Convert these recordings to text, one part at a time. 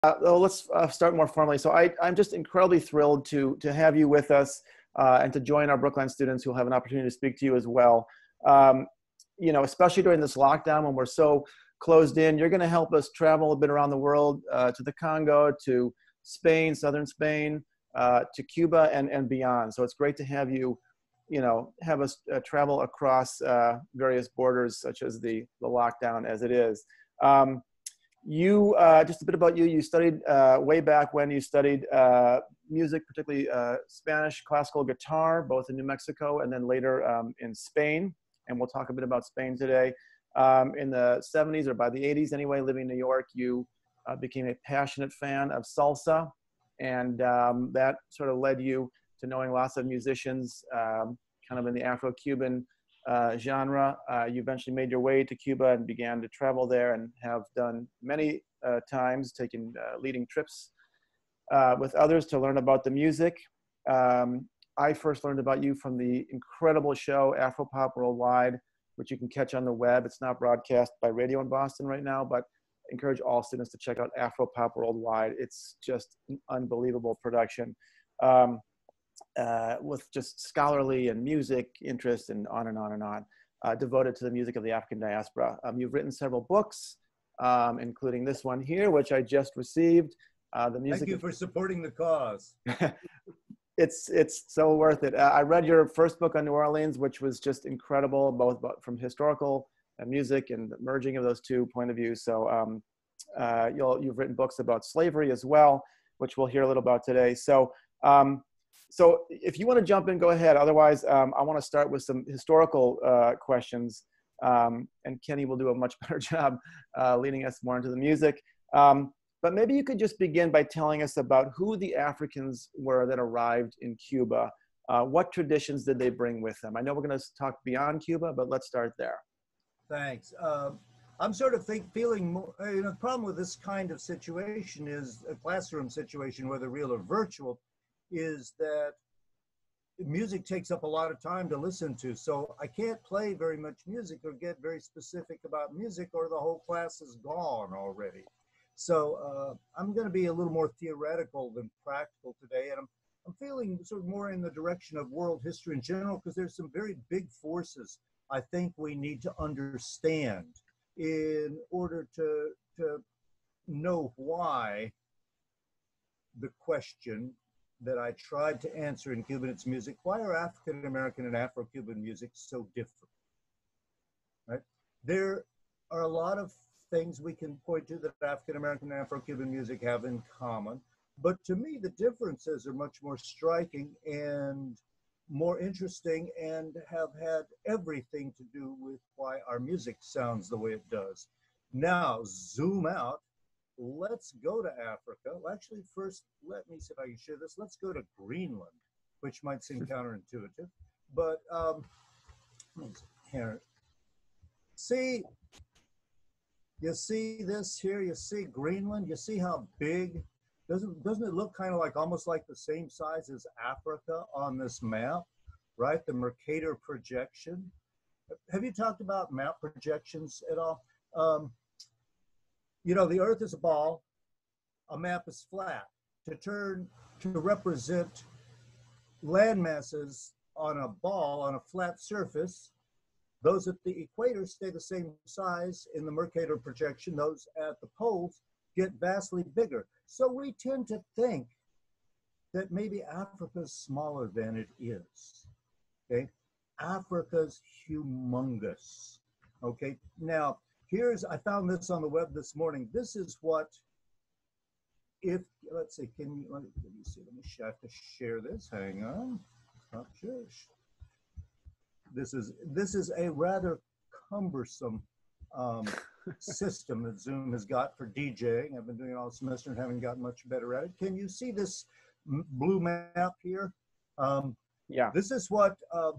Well, let's start more formally. So I'm just incredibly thrilled to have you with us and to join our Brookline students who will have an opportunity to speak to you as well. Um, especially during this lockdown when we're so closed in, you're going to help us travel a bit around the world to the Congo, to Spain, southern Spain, to Cuba, and beyond. So it's great to have you, have us travel across various borders, such as the lockdown as it is. Just a bit about you. You studied way back when you studied music, particularly Spanish classical guitar, both in New Mexico and then later in Spain. And we'll talk a bit about Spain today. In the 70s, or by the 80s anyway, living in New York, you became a passionate fan of salsa. And that sort of led you to knowing lots of musicians kind of in the Afro-Cuban genre. You eventually made your way to Cuba and began to travel there and have done many times, taken leading trips with others to learn about the music. I first learned about you from the incredible show Afropop Worldwide, which you can catch on the web. It's not broadcast by radio in Boston right now, but I encourage all students to check out Afropop Worldwide. It's just an unbelievable production. With just scholarly and music interest and on and on and on, devoted to the music of the African diaspora. You've written several books, including this one here, which I just received. The music. Thank you for supporting the cause. It's so worth it. I read your first book on New Orleans, which was just incredible, both from historical and music and the merging of those two point of views. So you've written books about slavery as well, which we'll hear a little about today. So if you want to jump in, go ahead. Otherwise, I want to start with some historical questions, and Kenny will do a much better job leading us more into the music. But maybe you could just begin by telling us about who the Africans were that arrived in Cuba. What traditions did they bring with them? I know we're going to talk beyond Cuba, but let's start there. Thanks. I'm sort of feeling more, the problem with this kind of situation is a classroom situation, whether real or virtual, is that music takes up a lot of time to listen to. So I can't play very much music or get very specific about music, or the whole class is gone already. So I'm going to be a little more theoretical than practical today. And I'm feeling sort of more in the direction of world history in general, because there's some very big forces I think we need to understand in order to know why the question that I tried to answer in Cuban It's Music, why are African American and Afro-Cuban music so different, right? There are a lot of things we can point to that African American and Afro-Cuban music have in common, but to me the differences are much more striking and more interesting and have had everything to do with why our music sounds the way it does. Now, zoom out. Let's go to Africa. Well, actually, first, let me see if I can share this. Let's go to Greenland, which might seem counterintuitive, but here, see, you see this here, you see Greenland, you see how big, doesn't it look kind of like almost like the same size as Africa on this map, right? The Mercator projection. Have you talked about map projections at all? The Earth is a ball, a map is flat. To represent land masses on a ball, on a flat surface, those at the equator stay the same size in the Mercator projection. Those at the poles get vastly bigger. So we tend to think that maybe Africa's smaller than it is, okay? Africa's humongous, okay? Now, I found this on the web this morning. This is what, let's see, let me see, I have to share this, hang on. Oh, sure. This is a rather cumbersome system that Zoom has got for DJing. I've been doing it all semester and haven't gotten much better at it. Can you see this blue map here? Yeah. This is what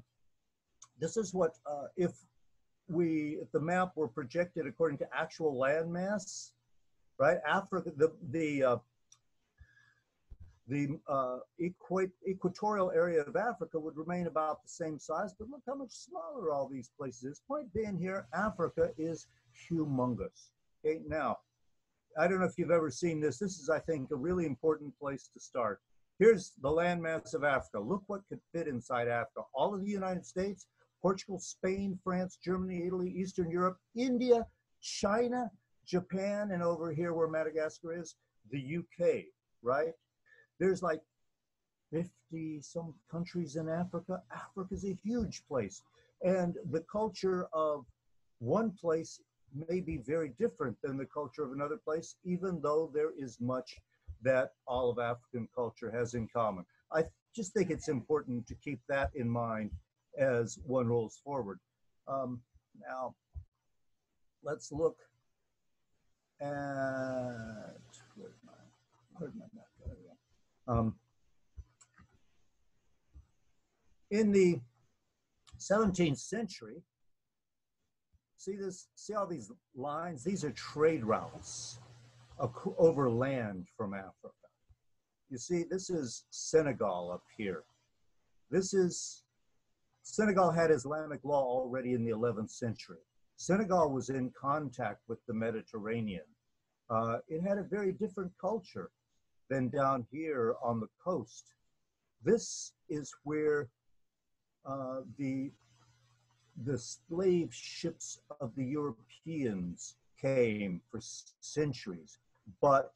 if the map were projected according to actual landmass, right? Africa, the equatorial area of Africa would remain about the same size, but look how much smaller all these places is. Point being here, Africa is humongous. Okay, now, I don't know if you've ever seen this. This is, I think, a really important place to start. Here's the landmass of Africa. Look what could fit inside Africa. All of the United States, Portugal, Spain, France, Germany, Italy, Eastern Europe, India, China, Japan, and over here where Madagascar is, the UK, right? There's like 50 some countries in Africa. Africa is a huge place. And the culture of one place may be very different than the culture of another place, even though there is much that all of African culture has in common. I just think it's important to keep that in mind as one rolls forward. Now, let's look at, where's my map? There we go. In the 17th century, see all these lines? These are trade routes over land from Africa. You see, this is Senegal up here. Senegal had Islamic law already in the 11th century. Senegal was in contact with the Mediterranean. It had a very different culture than down here on the coast. This is where the slave ships of the Europeans came for centuries, but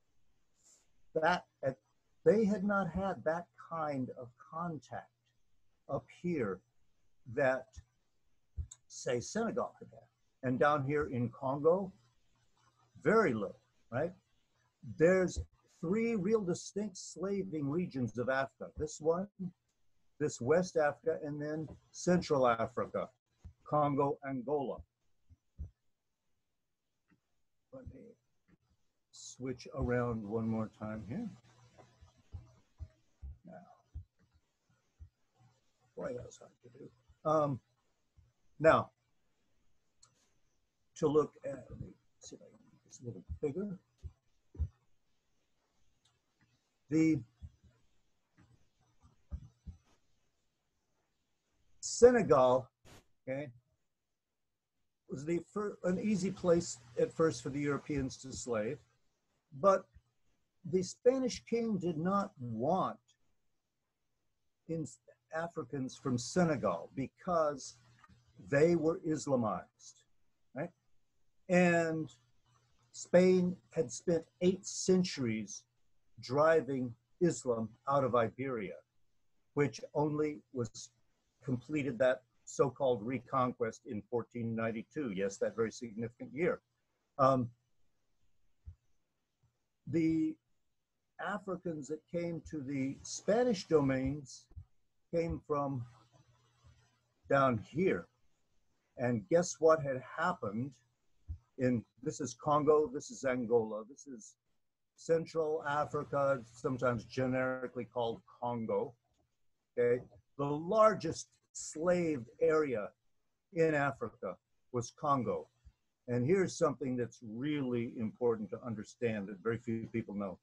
they had not had that kind of contact up here that, say, Senegal had had. And down here in Congo, very little, right? There's 3 real distinct slaving regions of Africa. This one, this West Africa, and then Central Africa, Congo, Angola. Let me switch around one more time here. Now, boy, that's hard to do. Now, to look at, let me see if I can make this a little bigger. The Senegal, okay, was an easy place at first for the Europeans to slave, but the Spanish king did not want Africans from Senegal because they were Islamized, right? And Spain had spent 8 centuries driving Islam out of Iberia, which only was completed that so-called reconquest in 1492. Yes, that very significant year. The Africans that came to the Spanish domains came from down here. And guess what had happened this is Congo, this is Angola, this is Central Africa, sometimes generically called Congo, okay? The largest slaved area in Africa was Congo. And here's something that's really important to understand that very few people know.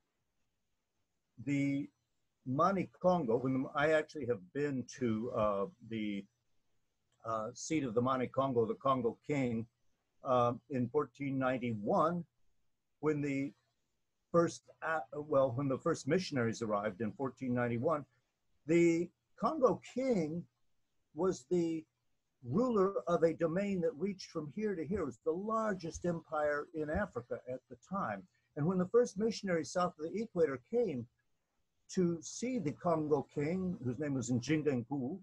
The Mani Congo, I actually have been to the seat of the Mani Congo, the Congo king, in 1491, when the first missionaries arrived in 1491, the Congo king was the ruler of a domain that reached from here to here. It was the largest empire in Africa at the time. And when the first missionaries south of the equator came to see the Congo king, whose name was Njinga Ngu,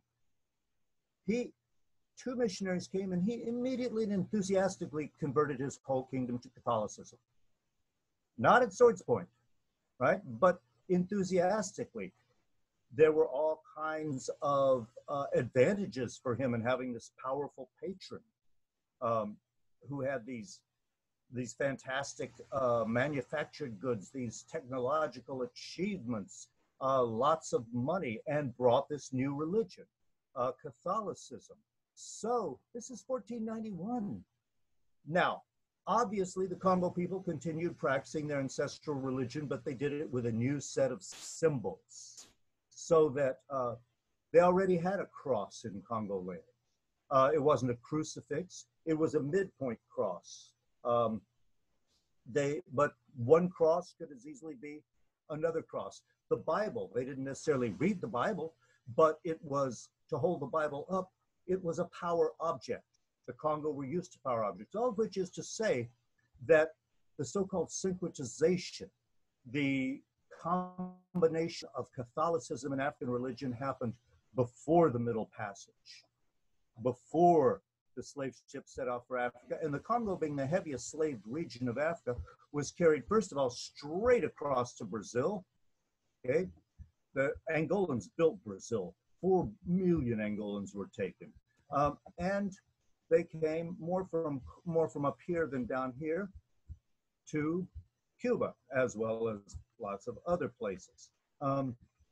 2 missionaries came and he immediately and enthusiastically converted his whole kingdom to Catholicism. Not at sword's point, right? But enthusiastically. There were all kinds of advantages for him in having this powerful patron who had these fantastic manufactured goods, these technological achievements, lots of money, and brought this new religion, Catholicism. So this is 1491. Now, obviously, the Congo people continued practicing their ancestral religion, but they did it with a new set of symbols. So that they already had a cross in Congo land. It wasn't a crucifix, it was a midpoint cross. but one cross could as easily be another cross. The Bible, they didn't necessarily read the Bible, but it was to hold the Bible up. It was a power object. The Congo were used to power objects, all of which is to say that the so-called syncretization, the combination of Catholicism and African religion happened before the Middle Passage, before the slave ships set off for Africa. And the Congo, being the heaviest slaved region of Africa, was carried, first of all, straight across to Brazil. Okay, the Angolans built Brazil. 4 million Angolans were taken. And they came more from up here than down here to Cuba, as well as lots of other places. All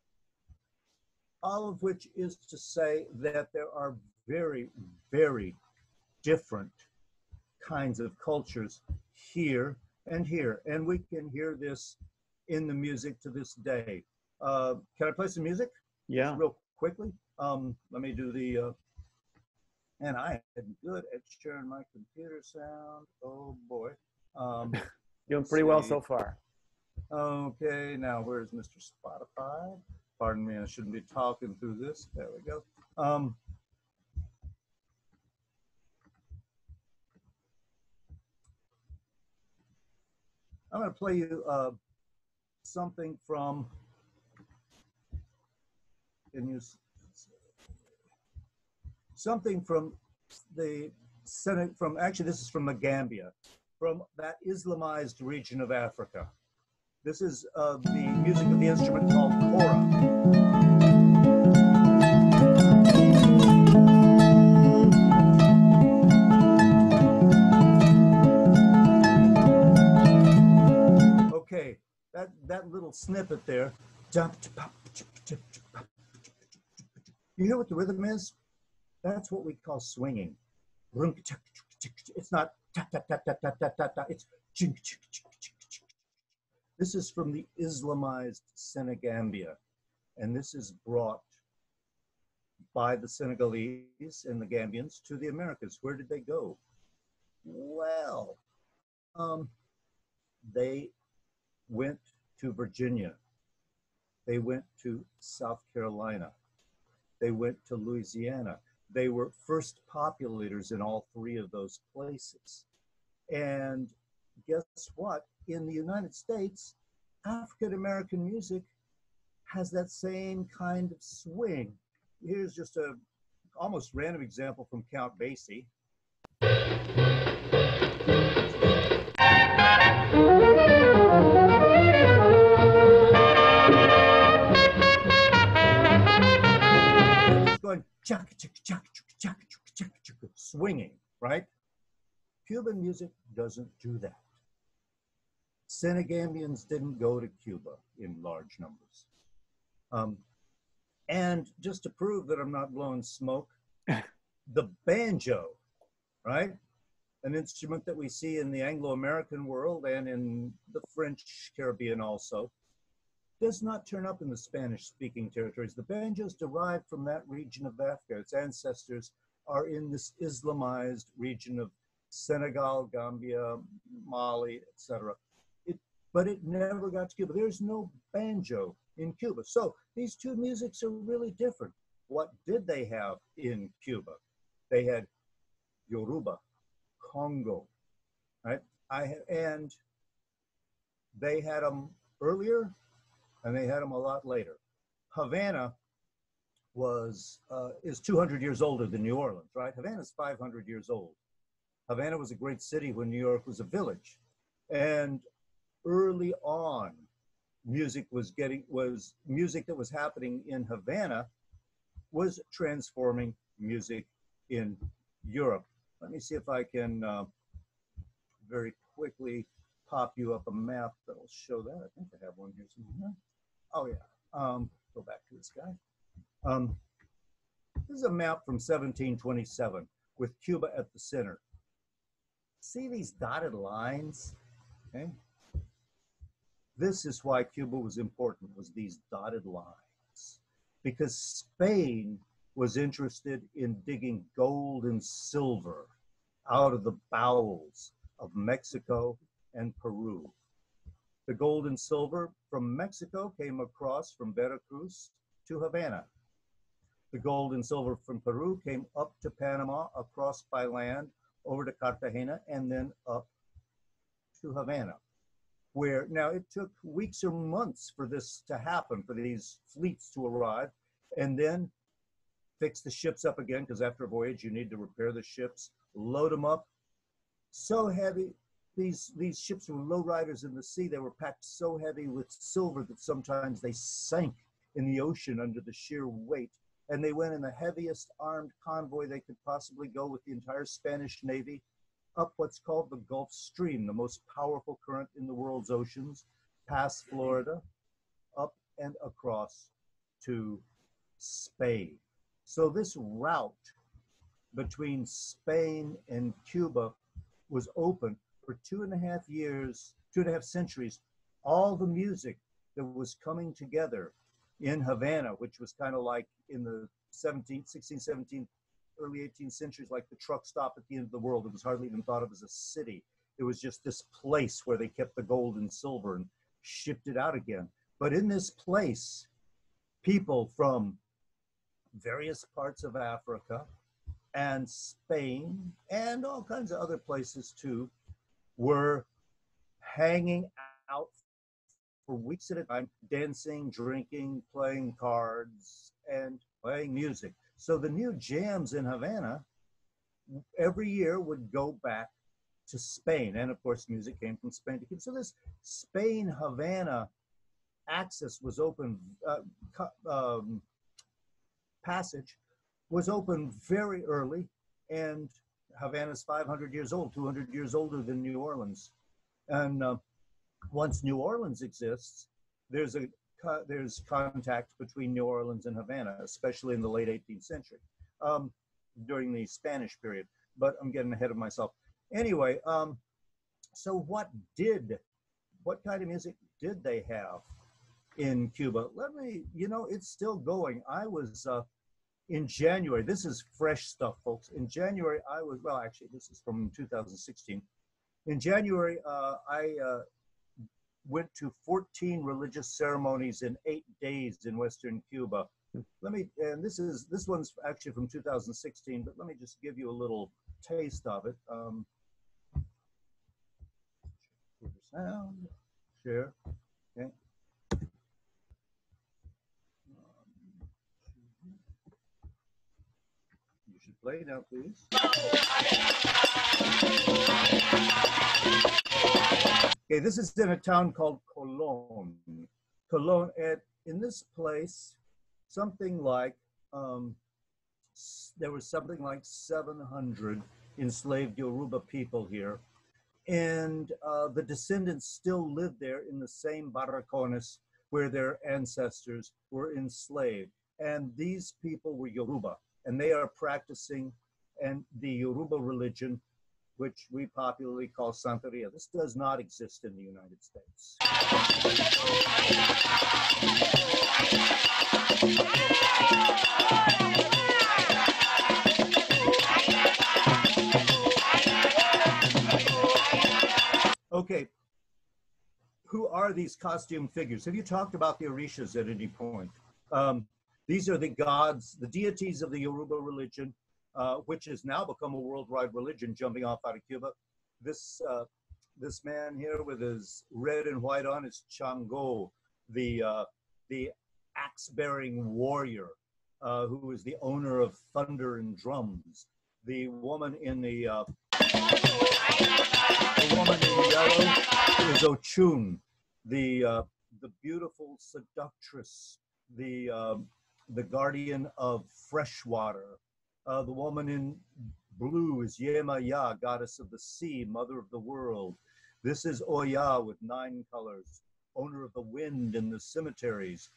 of which is to say that there are very, very different kinds of cultures here and here. And we can hear this in the music to this day. Can I play some music? Yeah. Just real quickly. Let me do the, and I am good at sharing my computer sound. Oh boy. Doing pretty well so far. Okay, now where's Mr. Spotify? Pardon me, I shouldn't be talking through this. There we go. I'm going to play you something from, something from the Senate, actually this is from the Gambia, from that Islamized region of Africa. This is the music of the instrument called kora. Okay, that little snippet there. You hear what the rhythm is? That's what we call swinging. It's not ta ta ta ta ta ta ta ta. It's ching ching ching ching ching. This is from the Islamized Senegambia, and this is brought by the Senegalese and the Gambians to the Americas. Where did they go? Well, they went to Virginia. They went to South Carolina. They went to Louisiana. They were first populators in all 3 of those places. And guess what? In the United States, African-American music has that same kind of swing. Here's just a almost random example from Count Basie. It's going chaka chaka chaka chaka chaka chaka, swinging, right? Cuban music doesn't do that. Senegambians didn't go to Cuba in large numbers. And just to prove that I'm not blowing smoke, the banjo, right? An instrument that we see in the Anglo-American world and in the French Caribbean also, does not turn up in the Spanish-speaking territories. The banjo is derived from that region of Africa. Its ancestors are in this Islamized region of Senegal, Gambia, Mali, etc. But it never got to Cuba. There's no banjo in Cuba. So these 2 musics are really different. What did they have in Cuba? They had Yoruba, Congo, right? And they had them earlier, and they had them a lot later. Havana is 200 years older than New Orleans, right? Havana's 500 years old. Havana was a great city when New York was a village. And early on, music that was happening in Havana was transforming music in Europe. Let me see if I can very quickly pop you up a map that'll show that. I think I have one here somewhere. Oh yeah, go back to this guy. This is a map from 1727 with Cuba at the center. See these dotted lines? Okay. This is why Cuba was important, was these dotted lines. Because Spain was interested in digging gold and silver out of the bowels of Mexico and Peru. The gold and silver from Mexico came across from Veracruz to Havana. The gold and silver from Peru came up to Panama, across by land, over to Cartagena, and then up to Havana, where now it took weeks or months for this to happen, for these fleets to arrive, and then fix the ships up again, because after a voyage, you need to repair the ships, load them up. So heavy, these ships were lowriders in the sea. They were packed so heavy with silver that sometimes they sank in the ocean under the sheer weight. And they went in the heaviest armed convoy they could possibly go with the entire Spanish Navy up what's called the Gulf Stream, the most powerful current in the world's oceans, past Florida, up and across to Spain. So this route between Spain and Cuba was open for 2.5 years, 2.5 centuries. All the music that was coming together in Havana, which was kind of like in the 17th, 16th, 17th, early 18th centuries, like the truck stop at the end of the world. It was hardly even thought of as a city. It was just this place where they kept the gold and silver and shipped it out again. But in this place, people from various parts of Africa and Spain and all kinds of other places too were hanging out for weeks at a time, dancing, drinking, playing cards, and playing music. So the new jams in Havana every year would go back to Spain. And of course, music came from Spain to Cuba. So this Spain-Havana axis was open, passage was open very early, and Havana's 500 years old, 200 years older than New Orleans. And once New Orleans exists, there's contact between New Orleans and Havana, especially in the late 18th century, during the Spanish period. But I'm getting ahead of myself. Anyway, so what kind of music did they have in Cuba? It's still going. I was, in January, this is fresh stuff, folks. In January, actually, this is from 2016. In January, I went to 14 religious ceremonies in 8 days in Western Cuba. This one's actually from 2016, but let me just give you a little taste of it. Sound, share, okay. You should play now, please. Okay, this is in a town called Colón. Colón, in this place, something like, there was something like 700 enslaved Yoruba people here. And the descendants still live there in the same barracones where their ancestors were enslaved. And these people were Yoruba, and they are practicing the Yoruba religion, which we popularly call Santeria. This does not exist in the United States. Okay, who are these costume figures? Have you talked about the Orishas at any point? These are the gods, the deities of the Yoruba religion, which has now become a worldwide religion, jumping off out of Cuba. This man here with his red and white on is Chango, the axe-bearing warrior, who is the owner of thunder and drums. The woman in the yellow is Ochun, the beautiful seductress, the guardian of fresh water. The woman in blue is Yemaya, goddess of the sea, mother of the world. This is Oya with 9 colors, owner of the wind and the cemeteries.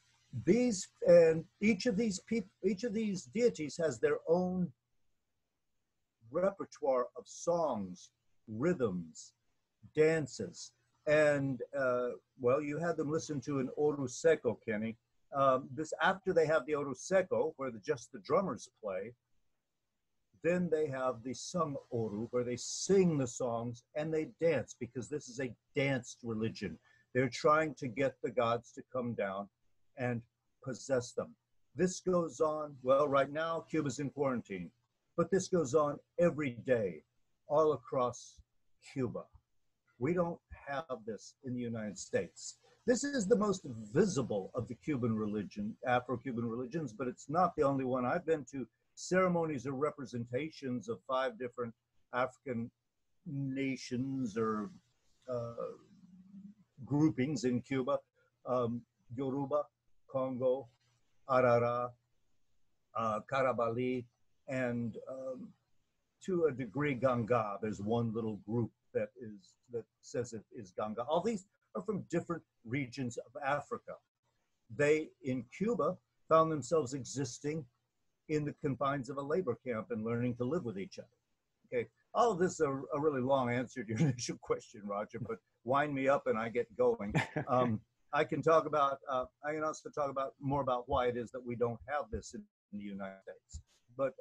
Each of these deities has their own repertoire of songs, rhythms, dances. And you had them listen to an Oru Seco, Kenny. After they have the Oru Seco, where just the drummers play, Then they have the sung oru, where they sing the songs and they dance, because this is a danced religion. They're trying to get the gods to come down and possess them. This goes on, well, right now, Cuba's in quarantine, but this goes on every day all across Cuba. We don't have this in the United States. This is the most visible of the Cuban religion, Afro-Cuban religions, but it's not the only one. I've been to ceremonies or representations of 5 different African nations or groupings in Cuba: Yoruba, Congo, Arara, Karabali, and to a degree Ganga. There's one little group that says it is Ganga. All these are from different regions of Africa. They, in Cuba, found themselves existing in the confines of a labor camp and learning to live with each other. Okay, all of this is a really long answer to your initial question, Roger, but wind me up and I get going. I can talk about, I can also talk about more about why it is that we don't have this in the United States. But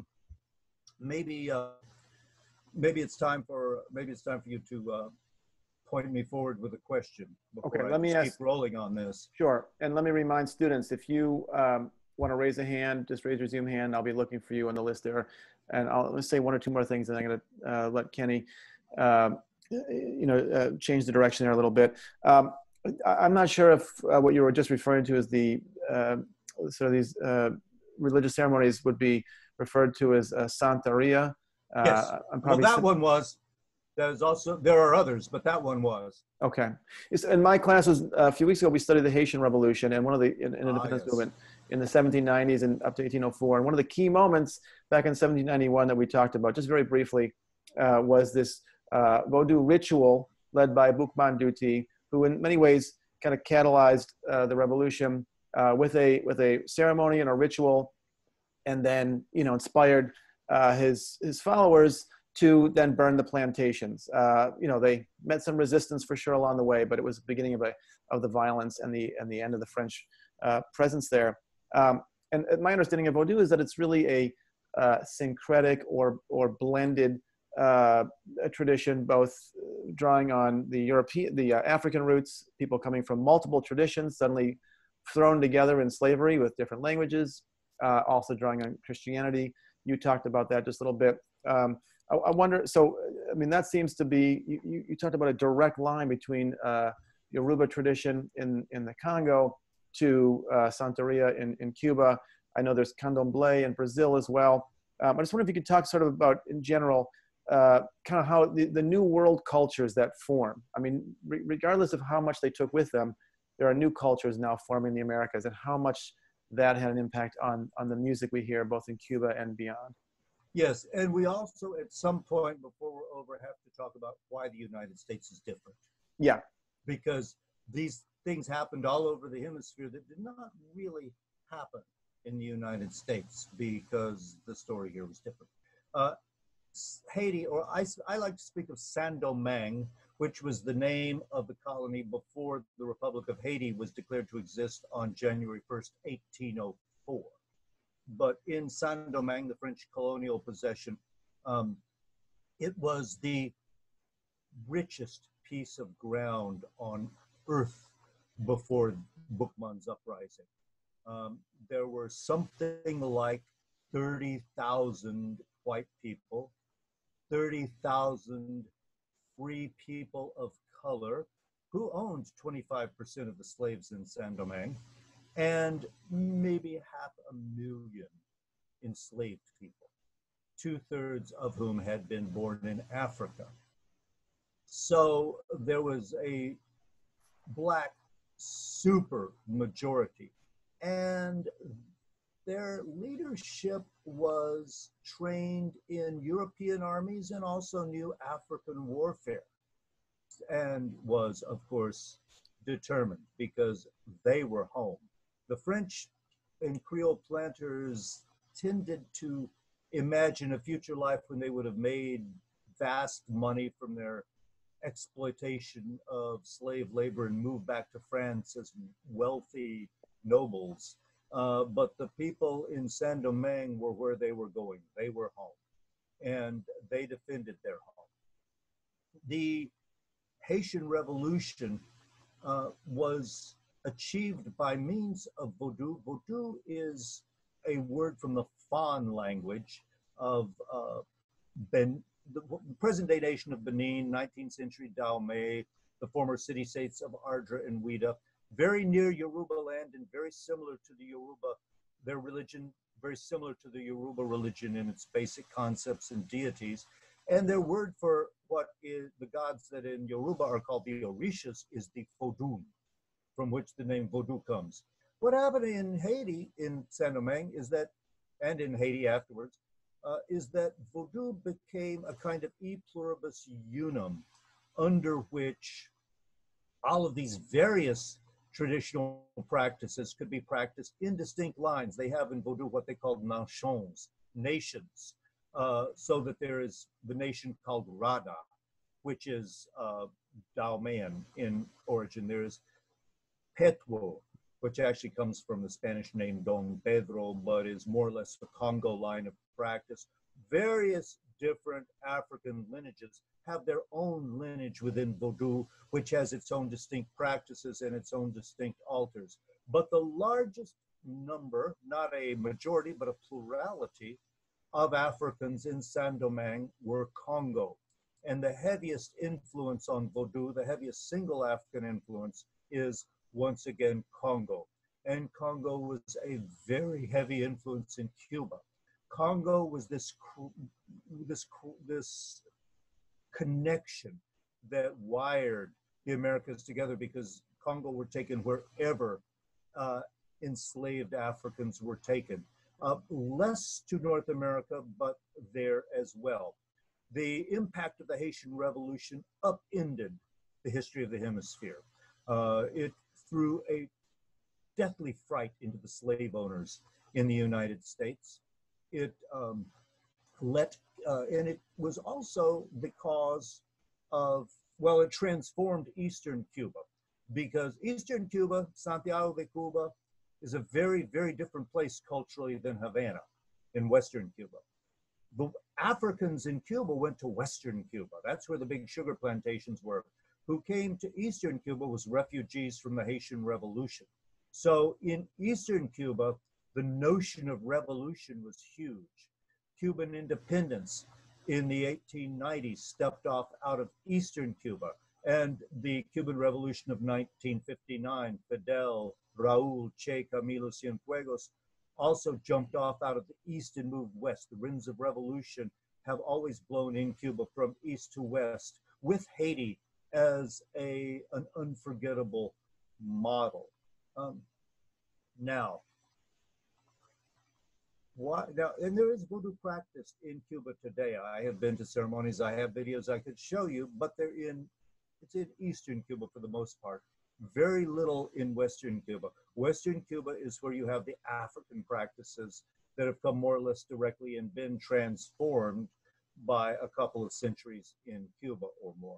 maybe it's time for you to point me forward with a question before I keep rolling on this. Sure, and let me remind students, if you want to raise a hand, just raise your Zoom hand. I'll be looking for you on the list there. And I'll say 1 or 2 more things, and I'm going to let Kenny, change the direction there a little bit. I'm not sure if what you were just referring to as the sort of these religious ceremonies would be referred to as Santeria. Yes. Well, that one was. There's also, there are others, but that one was. Okay. In my classes a few weeks ago, we studied the Haitian Revolution and one of the independence movement in the 1790s and up to 1804. And one of the key moments back in 1791 that we talked about, just very briefly, was this Vodou ritual led by Boukman Duty, who in many ways kind of catalyzed the revolution with a ceremony and a ritual, and then inspired his followers to then burn the plantations. They met some resistance for sure along the way, but it was the beginning of the violence and the end of the French presence there. And my understanding of Vodou is that it's really a syncretic or blended tradition, both drawing on the African roots, people coming from multiple traditions suddenly thrown together in slavery with different languages, also drawing on Christianity. You talked about that just a little bit. I wonder, so, I mean, that seems to be, you talked about a direct line between Yoruba tradition in the Congo to Santeria in Cuba. I know there's Candomblé in Brazil as well. I just wonder if you could talk sort of about, in general, kind of how the new world cultures that form. I mean, regardless of how much they took with them, there are new cultures now forming in the Americas, and how much that had an impact on the music we hear both in Cuba and beyond. Yes, and we also, at some point before we're over, have to talk about why the United States is different. Yeah. Because these things happened all over the hemisphere that did not really happen in the United States, because the story here was different. Haiti, or I like to speak of Saint-Domingue, which was the name of the colony before the Republic of Haiti was declared to exist on January 1st, 1804. But in Saint-Domingue, the French colonial possession, it was the richest piece of ground on earth before Boukman's uprising. There were something like 30,000 white people, 30,000 free people of color who owned 25% of the slaves in Saint-Domingue, and maybe 500,000 enslaved people, 2/3 of whom had been born in Africa. So there was a black super majority, and their leadership was trained in European armies and also knew African warfare, and was, of course, determined because they were home. The French and Creole planters tended to imagine a future life when they would have made vast money from their exploitation of slave labor and moved back to France as wealthy nobles. But the people in Saint-Domingue were where they were going. They were home. and they defended their home. The Haitian Revolution was achieved by means of Vodou. Vodou is a word from the Fon language of the present-day nation of Benin, 19th century Dahomey, the former city-states of Ardra and Ouida, very near Yoruba land and very similar to the Yoruba, their religion, very similar to the Yoruba religion in its basic concepts and deities. And their word for what is the gods that in Yoruba are called the Orishas is the Fodun, from which the name Vodou comes. What happened in Haiti, in Saint-Domingue, is that, and in Haiti afterwards, is that Vodou became a kind of e pluribus unum, under which all of these various traditional practices could be practiced in distinct lines. They have in Vodou what they call nations, nations, so that there is the nation called Rada, which is Dahomean in origin. There is Petwo, which actually comes from the Spanish name Don Pedro, but is more or less the Congo line of practice. Various different African lineages have their own lineage within Vodou, which has its own distinct practices and its own distinct altars. But the largest number, not a majority, but a plurality of Africans in Saint-Domingue were Congo. And the heaviest influence on Vodou, the heaviest single African influence, is once again Congo. And Congo was a very heavy influence in Cuba. Congo was this connection that wired the Americas together, because Congo were taken wherever enslaved Africans were taken. Less to North America, but there as well. The impact of the Haitian Revolution upended the history of the hemisphere. It threw a deathly fright into the slave owners in the United States. It and it was also the cause of, well, it transformed Eastern Cuba, because Eastern Cuba, Santiago de Cuba, is a very, very different place culturally than Havana in Western Cuba. The Africans in Cuba went to Western Cuba. That's where the big sugar plantations were. Who came to Eastern Cuba was refugees from the Haitian Revolution. So in Eastern Cuba, the notion of revolution was huge. Cuban independence in the 1890s stepped off out of Eastern Cuba, and the Cuban Revolution of 1959, Fidel, Raúl, Che, Camilo Cienfuegos, also jumped off out of the East and moved west. The winds of revolution have always blown in Cuba from east to west, with Haiti as an unforgettable model. Now, and there is voodoo practiced in Cuba today. I have been to ceremonies, I have videos I could show you, but it's in Eastern Cuba for the most part. Very little in Western Cuba. Western Cuba is where you have the African practices that have come more or less directly and been transformed by a couple of centuries in Cuba or more.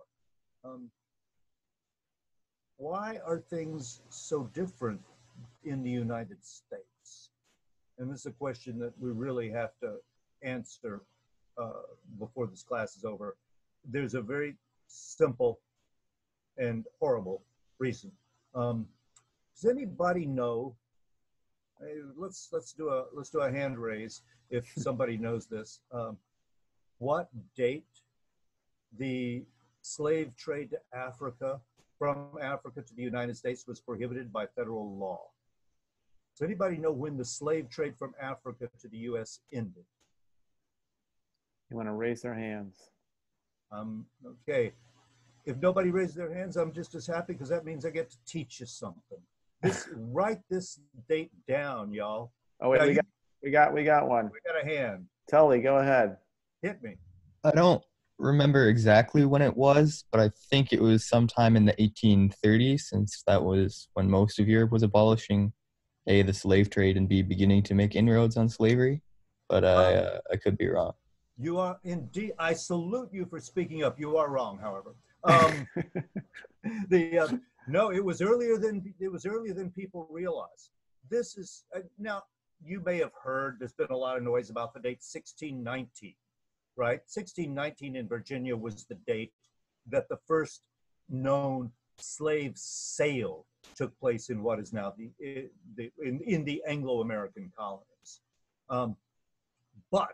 Why are things so different in the United States? And this is a question that we really have to answer before this class is over. There's a very simple and horrible reason. Does anybody know? Let's do a hand raise if somebody knows this. What date the slave trade to Africa, from Africa to the United States, was prohibited by federal law? Does anybody know when the slave trade from Africa to the U.S. ended? You want to raise their hands? Okay. If nobody raises their hands, I'm just as happy, because that means I get to teach you something. Write this date down, y'all. Oh wait, now, we got one. We got a hand. Tully, go ahead. Hit me. I don't remember exactly when it was, but I think it was sometime in the 1830s, since that was when most of Europe was abolishing A, the slave trade, and B, beginning to make inroads on slavery. But I could be wrong. You are indeed. I salute you for speaking up. You are wrong, however. No, it was earlier than people realize. This is now, you may have heard there's been a lot of noise about the date 1619. right? 1619 in Virginia was the date that the first known slave sale took place in what is now in the Anglo-American colonies. But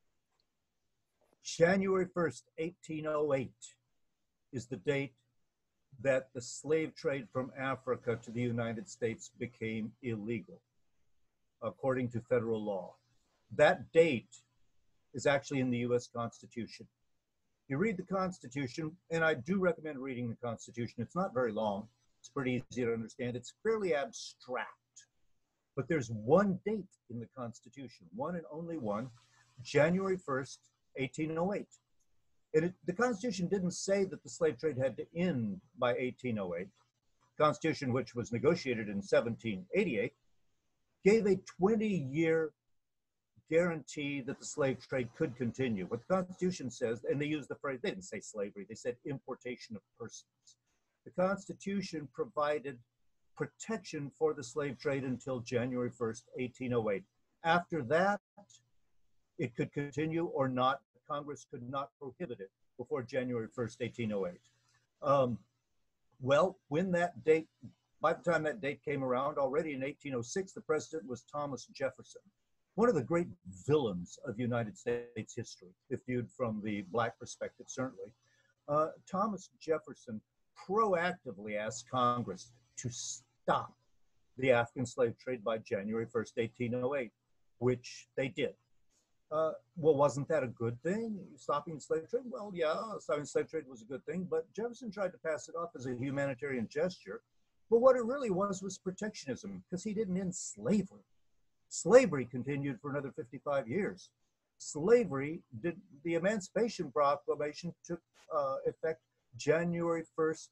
January 1st, 1808 is the date that the slave trade from Africa to the United States became illegal, according to federal law. That date is actually in the US Constitution. You read the Constitution, and I do recommend reading the Constitution. It's not very long. It's pretty easy to understand. It's fairly abstract. But there's one date in the Constitution, one and only one, January 1st, 1808. And the Constitution didn't say that the slave trade had to end by 1808. The Constitution, which was negotiated in 1788, gave a 20-year guarantee that the slave trade could continue. What the Constitution says, and they used the phrase, they didn't say slavery, they said importation of persons. The Constitution provided protection for the slave trade until January 1st, 1808. After that, it could continue or not. Congress could not prohibit it before January 1st, 1808. Well, when that date, by the time that date came around, already in 1806, the president was Thomas Jefferson, one of the great villains of United States history, if viewed from the Black perspective, certainly. Thomas Jefferson proactively asked Congress to stop the African slave trade by January 1st, 1808, which they did. Well, wasn't that a good thing, stopping slave trade? Well, yeah, stopping slave trade was a good thing, but Jefferson tried to pass it off as a humanitarian gesture. But what it really was protectionism, because he didn't end slavery. Slavery continued for another 55 years. Slavery, the Emancipation Proclamation took effect January 1st,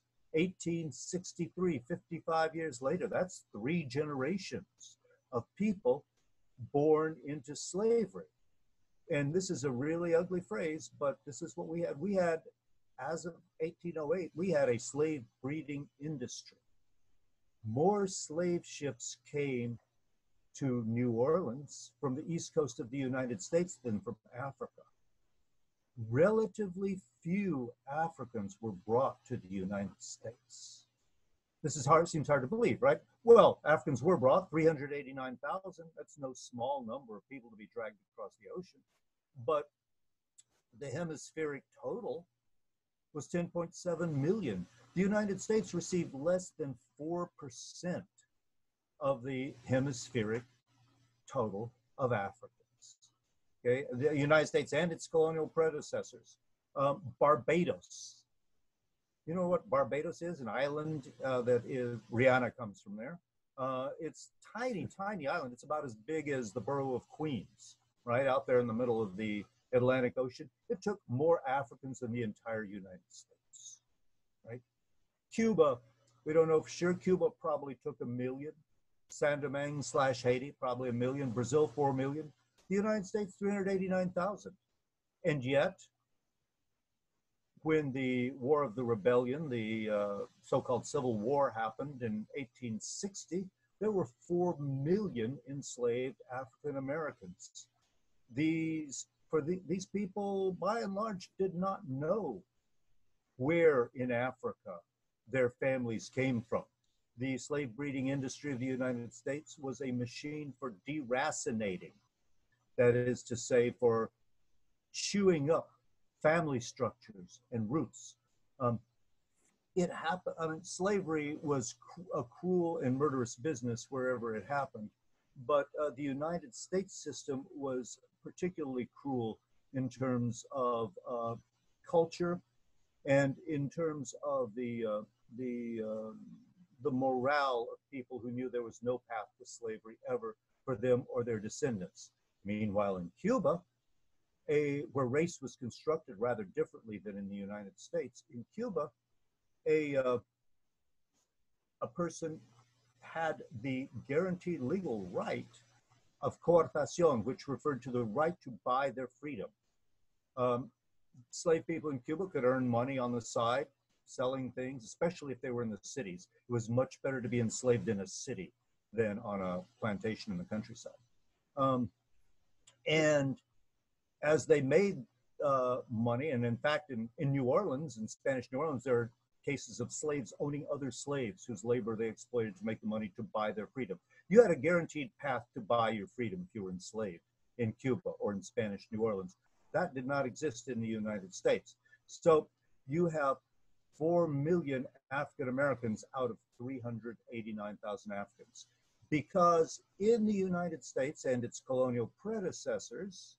1863, 55 years later. That's 3 generations of people born into slavery. And this is a really ugly phrase, but this is what we had. We had, as of 1808, we had a slave breeding industry. More slave ships came to New Orleans from the east coast of the United States than from Africa. Relatively few Africans were brought to the United States. This is hard, seems hard to believe, right? Well, Africans were brought, 389,000. That's no small number of people to be dragged across the ocean. But the hemispheric total was 10.7 million. The United States received less than 4% of the hemispheric total of Africans. Okay, the United States and its colonial predecessors. Barbados. You know what Barbados is? An island that is, Rihanna comes from there. It's tiny, tiny island. It's about as big as the borough of Queens, right out there in the middle of the Atlantic Ocean. It took more Africans than the entire United States, right? Cuba, we don't know for sure. Cuba probably took 1 million. San Domingue / Haiti, probably 1 million. Brazil, 4 million. The United States, 389,000. And yet, when the War of the Rebellion, the so-called Civil War happened in 1860, there were 4 million enslaved African Americans. These people, by and large, did not know where in Africa their families came from. The slave breeding industry of the United States was a machine for deracinating. That is to say, for chewing up family structures and roots. It happened, I mean, slavery was a cruel and murderous business wherever it happened, but the United States system was particularly cruel in terms of culture and in terms of the morale of people who knew there was no path to slavery ever for them or their descendants. Meanwhile, in Cuba, where race was constructed rather differently than in the United States, in Cuba, a person had the guaranteed legal right of coartación, which referred to the right to buy their freedom. Slave people in Cuba could earn money on the side, selling things, especially if they were in the cities. It was much better to be enslaved in a city than on a plantation in the countryside. And as they made money. And in fact, in New Orleans, in Spanish New Orleans, there are cases of slaves owning other slaves whose labor they exploited to make the money to buy their freedom. You had a guaranteed path to buy your freedom if you were enslaved in Cuba or in Spanish New Orleans. That did not exist in the United States. So you have 4 million African Americans out of 389,000 Africans. Because in the United States and its colonial predecessors,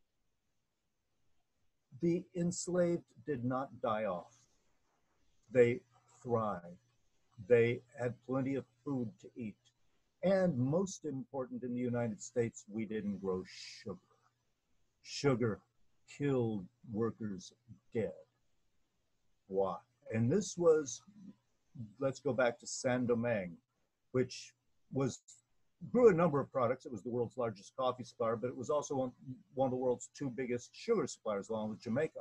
the enslaved did not die off. They thrived. They had plenty of food to eat. And most important, in the United States, we didn't grow sugar. Sugar killed workers dead. Why? And this was, let's go back to Saint-Domingue, which grew a number of products. It was the world's largest coffee supplier, but it was also one of the world's 2 biggest sugar suppliers, along with Jamaica.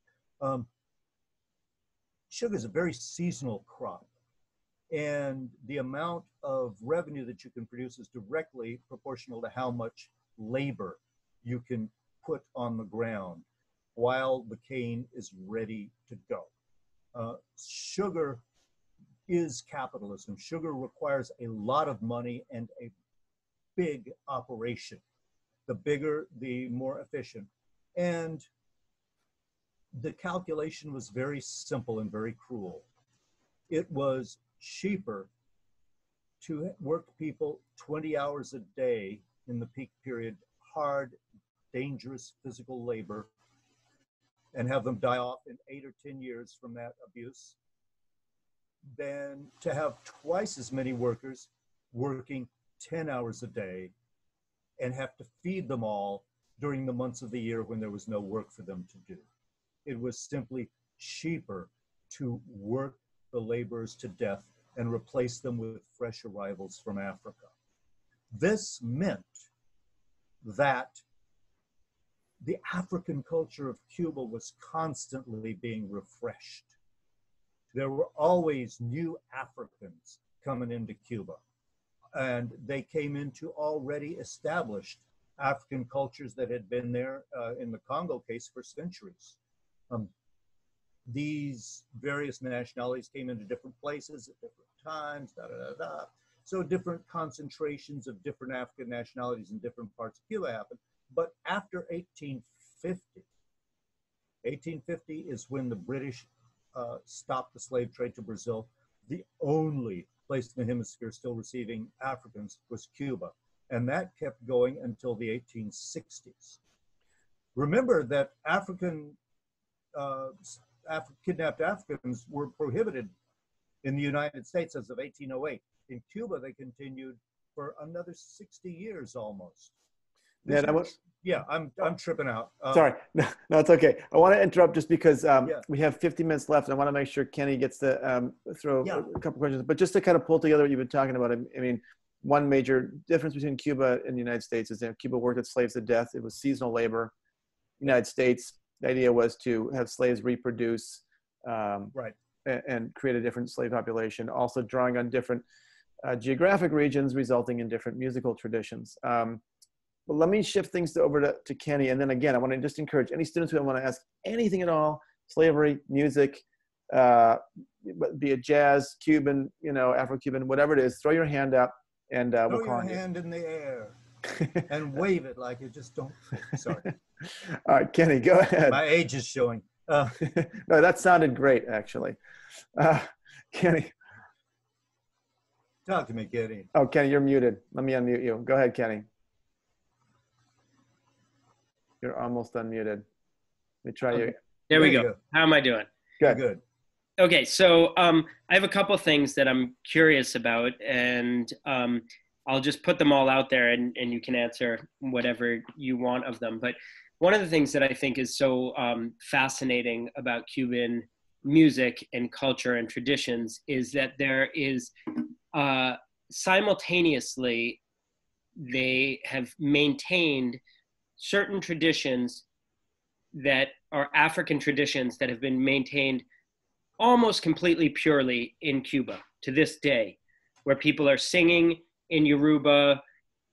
Sugar is a very seasonal crop, and the amount of revenue that you can produce is directly proportional to how much labor you can put on the ground while the cane is ready to go. Sugar is capitalism. Sugar requires a lot of money and a big operation. The bigger, the more efficient. And the calculation was very simple and very cruel. It was cheaper to work people 20 hours a day in the peak period, hard, dangerous physical labor, and have them die off in 8 or 10 years from that abuse, than to have twice as many workers working 10 hours a day and have to feed them all during the months of the year when there was no work for them to do. It was simply cheaper to work the laborers to death and replace them with fresh arrivals from Africa. This meant that the African culture of Cuba was constantly being refreshed. There were always new Africans coming into Cuba, and they came into already established African cultures that had been there, in the Congo case, for centuries. These various nationalities came into different places at different times, So different concentrations of different African nationalities in different parts of Cuba happened. But after 1850 is when the British stopped the slave trade to Brazil. The only place in the hemisphere still receiving Africans was Cuba. And that kept going until the 1860s. Remember that kidnapped Africans were prohibited in the United States as of 1808. In Cuba, they continued for another 60 years almost. I'm tripping out. Sorry, no, it's okay. I want to interrupt just because we have 50 minutes left. And I want to make sure Kenny gets to throw a couple questions. But just to kind of pull together what you've been talking about, I mean, one major difference between Cuba and the United States is that Cuba worked its slaves to death. It was seasonal labor. United States, the idea was to have slaves reproduce and create a different slave population, also drawing on different geographic regions, resulting in different musical traditions. But let me shift things over to Kenny. And then again, I want to just encourage any students who want to ask anything at all, slavery, music, be it jazz, Cuban, Afro-Cuban, whatever it is, throw your hand up and we'll call on you. Throw your hand in the air and wave it like you just don't. Sorry. All right, Kenny, go ahead. My age is showing. No, that sounded great, actually. Kenny. Talk to me, Kenny. Oh, Kenny, you're muted. Let me unmute you. Go ahead, Kenny. You're almost unmuted. Let me try you. There we go. How am I doing? Good. Okay, so I have a couple things that I'm curious about, and I'll just put them all out there, and you can answer whatever you want of them. But one of the things that I think is so fascinating about Cuban music and culture and traditions is that there is simultaneously, they have maintained certain traditions that are African traditions that have been maintained almost completely purely in Cuba to this day, where people are singing in Yoruba,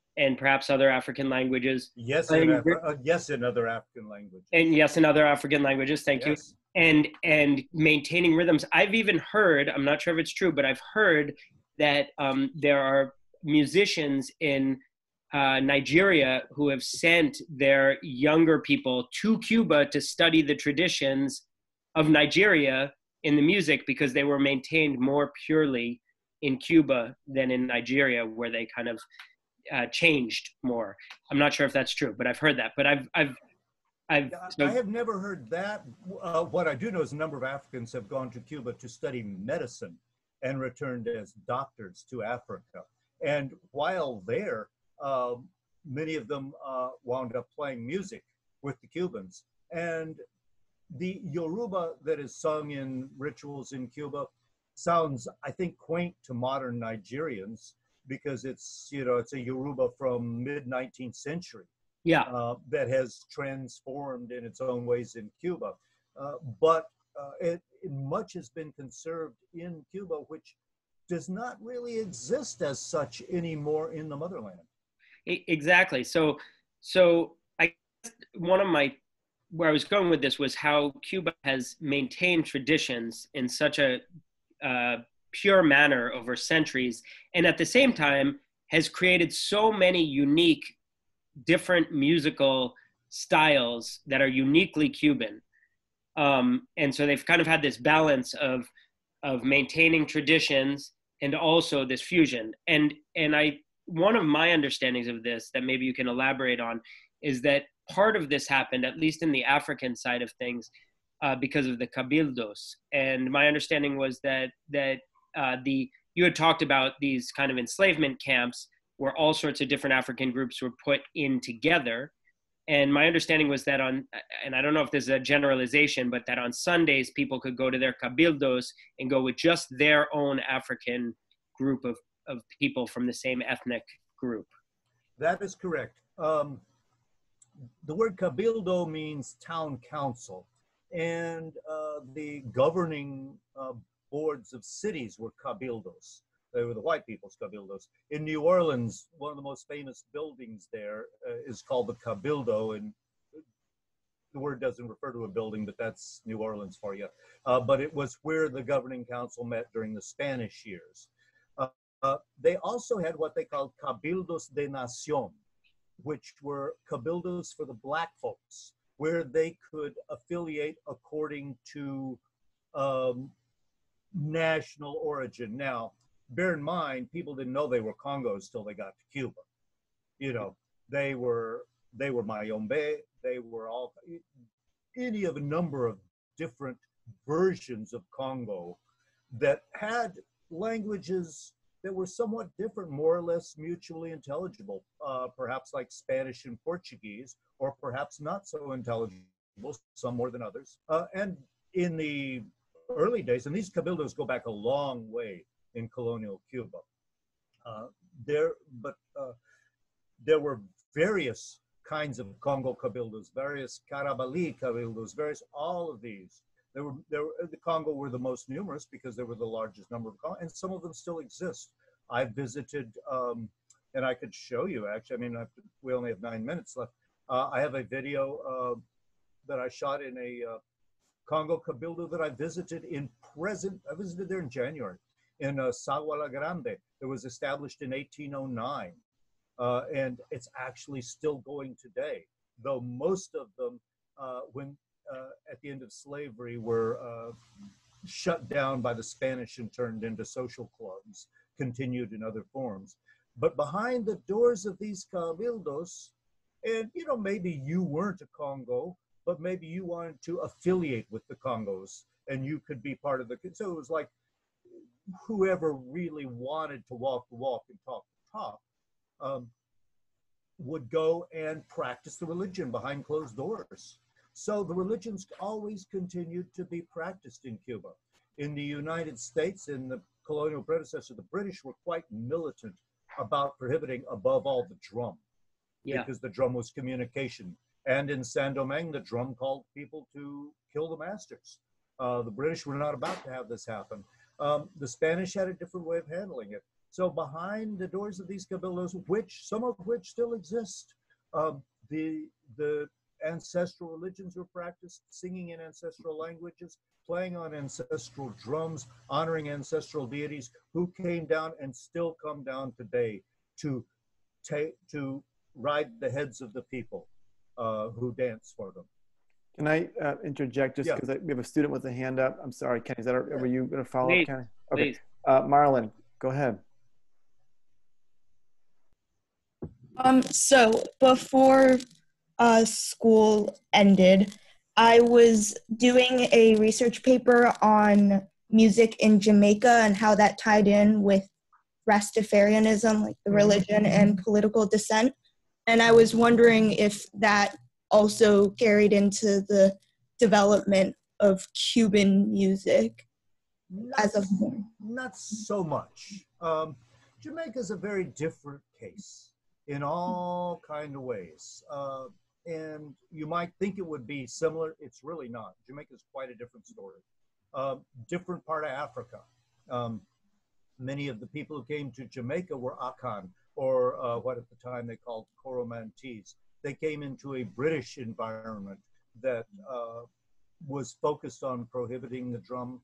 and perhaps other African languages. Yes, And, yes, in other African languages. and yes, in other African languages. Thank you. Yes. And maintaining rhythms. I've even heard, I'm not sure if it's true, but I've heard that there are musicians in Nigeria who have sent their younger people to Cuba to study the traditions of Nigeria in the music, because they were maintained more purely in Cuba than in Nigeria, where they kind of changed more. I'm not sure if that's true, but I've heard that. But I have never heard that. What I do know is a number of Africans have gone to Cuba to study medicine and returned as doctors to Africa. And while there, many of them wound up playing music with the Cubans. And the Yoruba that is sung in rituals in Cuba sounds, I think, quaint to modern Nigerians, because it's, you know, it's a Yoruba from mid-19th century. Yeah. That has transformed in its own ways in Cuba. But much has been conserved in Cuba, which does not really exist as such anymore in the motherland. Exactly. So I guess one of my, where I was going with this was how Cuba has maintained traditions in such a pure manner over centuries, and at the same time has created so many unique different musical styles that are uniquely Cuban. And so they've kind of had this balance of maintaining traditions and also this fusion. And one of my understandings of this that maybe you can elaborate on is that part of this happened, at least in the African side of things, because of the cabildos. And my understanding was that you had talked about these kind of enslavement camps where all sorts of different African groups were put in together. And my understanding was that and I don't know if this is a generalization, but that on Sundays, people could go to their cabildos and go with just their own African group of people from the same ethnic group. That is correct. The word cabildo means town council, and the governing boards of cities were cabildos. They were the white people's cabildos. In New Orleans, one of the most famous buildings there is called the Cabildo, and the word doesn't refer to a building, but that's New Orleans for you. But it was where the governing council met during the Spanish years. They also had what they called Cabildos de Nación, which were cabildos for the black folks, where they could affiliate according to national origin. Now, bear in mind, people didn't know they were Congos till they got to Cuba. You know, they were Mayombe, they were all, any of a number of different versions of Congo that had languages that were somewhat different, more or less mutually intelligible, perhaps like Spanish and Portuguese, or perhaps not so intelligible, some more than others. And in the early days, and these cabildos go back a long way in colonial Cuba, there were various kinds of Congo cabildos, various Carabali cabildos, all of these. The Congo were the most numerous because they were the largest number of Congo, and some of them still exist. I visited, and I could show you actually, I mean, we only have 9 minutes left. I have a video that I shot in a Congo cabildo that I visited I visited there in January, in Sagua La Grande. It was established in 1809. And it's actually still going today, though most of them, at the end of slavery, were shut down by the Spanish and turned into social clubs, continued in other forms. But behind the doors of these cabildos, and you know, maybe you weren't a Congo, but maybe you wanted to affiliate with the Congos, and you could be part of so it was like whoever really wanted to walk the walk and talk the talk, would go and practice the religion behind closed doors. So the religions always continued to be practiced in Cuba. In the United States, in the colonial predecessor, the British were quite militant about prohibiting, above all, the drum, because the drum was communication. And in Saint-Domingue, the drum called people to kill the masters. The British were not about to have this happen. The Spanish had a different way of handling it. So behind the doors of these cabildos, some of which still exist, the ancestral religions were practiced, singing in ancestral languages, playing on ancestral drums, honoring ancestral deities who came down and still come down today to ride the heads of the people who dance for them. Can I interject just because we have a student with a hand up? I'm sorry, Kenny. Were you going to follow up, Kenny? Okay. Marlon, go ahead. So before school ended, I was doing a research paper on music in Jamaica and how that tied in with Rastafarianism, like the religion and political dissent. And I was wondering if that also carried into the development of Cuban music as a whole. Not so much. Jamaica's a very different case in all kind of ways. And you might think it would be similar. It's really not. Jamaica's quite a different story. Different part of Africa. Many of the people who came to Jamaica were Akan, or what at the time they called Coromantese. They came into a British environment that was focused on prohibiting the drum.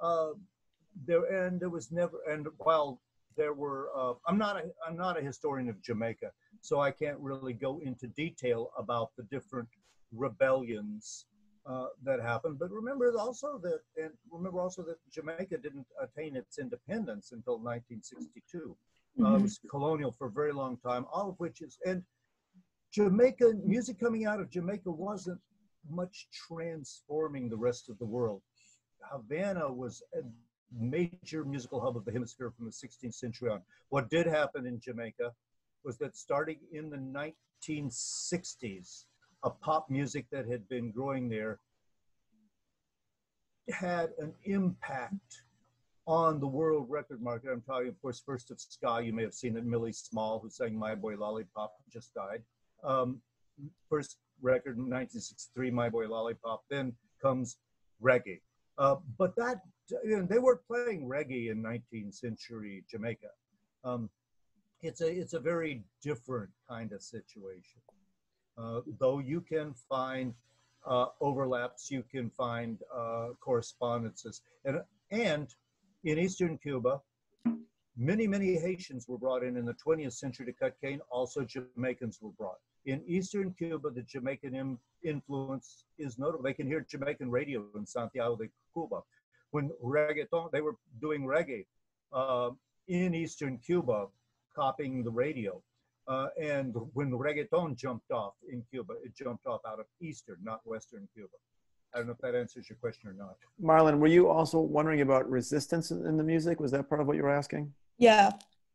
There was never, and while there were, I'm not a historian of Jamaica, so I can't really go into detail about the different rebellions that happened. But remember also that Jamaica didn't attain its independence until 1962. It was colonial for a very long time, all of which is, and Jamaica, music coming out of Jamaica wasn't much transforming the rest of the world. Havana was a major musical hub of the hemisphere from the 16th century on. What did happen in Jamaica was that starting in the 1960s, a pop music that had been growing there had an impact on the world record market. I'm talking, of course, first of ska. You may have seen that Millie Small, who sang My Boy Lollipop, just died. First record in 1963, My Boy Lollipop. Then comes reggae. But that, they weren't playing reggae in 19th century Jamaica. It's a very different kind of situation. Though you can find overlaps, you can find correspondences. And in Eastern Cuba, many Haitians were brought in the 20th century to cut cane. Also Jamaicans were brought. In Eastern Cuba, the Jamaican influence is notable. They can hear Jamaican radio in Santiago de Cuba. When reggaeton, they were doing reggae in Eastern Cuba, copying the radio. And when the reggaeton jumped off in Cuba, it jumped off out of Eastern, not Western Cuba. I don't know if that answers your question or not. Marlon, were you also wondering about resistance in the music? Was that part of what you were asking? Yeah.